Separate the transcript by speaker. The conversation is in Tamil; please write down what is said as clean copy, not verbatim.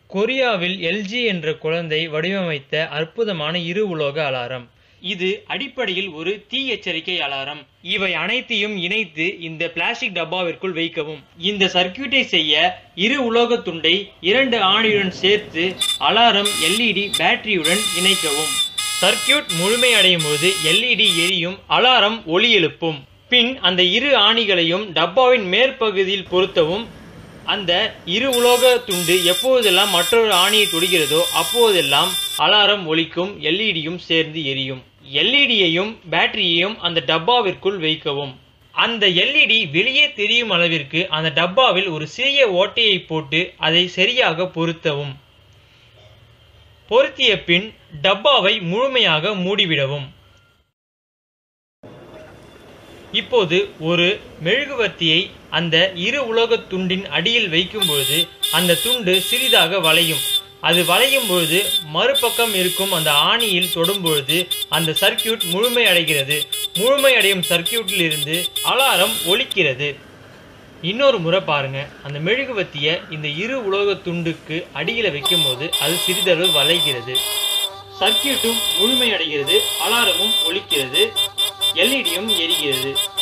Speaker 1: கொரியாவில் எல்ஜி என்ற குழந்தை வடிவமைத்த அற்புதமான இரு உலோக அலாரம். இது அடிப்படையில் ஒரு தீ எச்சரிக்கை அலாரம். இவை அனைத்தையும் இணைத்து இந்த பிளாஸ்டிக் டப்பாவிற்குள் வைக்கவும். இந்த சர்க்கியூட்டை செய்ய இரு உலோக துண்டை 2 ஆணியுடன் சேர்த்து அலாரம் LED பேட்டரியுடன் இணைக்கவும். சர்க்கியூட் முழுமையடையும் போது LED எரியும், அலாரம் ஒலி எழுப்பும். பின் அந்த இரு ஆணிகளையும் டப்பாவின் மேற்பகுதியில் பொருத்தவும். அந்த இரு உலோக துண்டு எப்போதெல்லாம் மற்றொரு ஆணியை தொடுகிறதோ அப்போதெல்லாம் அலாரம் ஒலிக்கும், LEDயும் சேர்ந்து எரியும். LEDயையும் பேட்டரியையும் அந்த டப்பாவிற்குள் வைக்கவும். அந்த LED வெளியே தெரியும் அளவிற்கு அந்த டப்பாவில் ஒரு சிறிய ஓட்டையை போட்டு அதை சரியாக பொருத்தவும். பொருத்திய பின் டப்பாவை முழுமையாக மூடிவிடவும். இப்போது ஒரு மெழுகுவர்த்தியை அந்த இரு உலோக துண்டின் அடியில் வைக்கும்போது அந்த துண்டு சிறிதாக வளையும். அது வளையும் பொழுது மறுபக்கம் இருக்கும் அந்த ஆணியில் தொடும்பொழுது அந்த சர்க்கியூட் முழுமையடைகிறது. முழுமையடையும் சர்க்கியூட்டில் இருந்து அலாரம் ஒலிக்கிறது. இன்னொரு முறை பாருங்க. அந்த மெழுகுவர்த்தியை இந்த இரு உலோக துண்டுக்கு அடியில் வைக்கும் போது அது சிறிதளவு வளைகிறது. சர்க்கியூட்டும் முழுமையடைகிறது, அலாரமும் ஒலிக்கிறது, LEDயும் எரிகிறது.